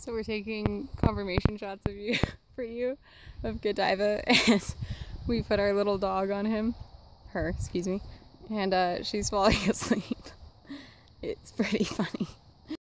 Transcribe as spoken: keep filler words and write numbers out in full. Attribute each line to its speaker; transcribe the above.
Speaker 1: So we're taking confirmation shots of you for you of Godiva, and we put our little dog on him, her, excuse me, and uh, she's falling asleep. It's pretty funny.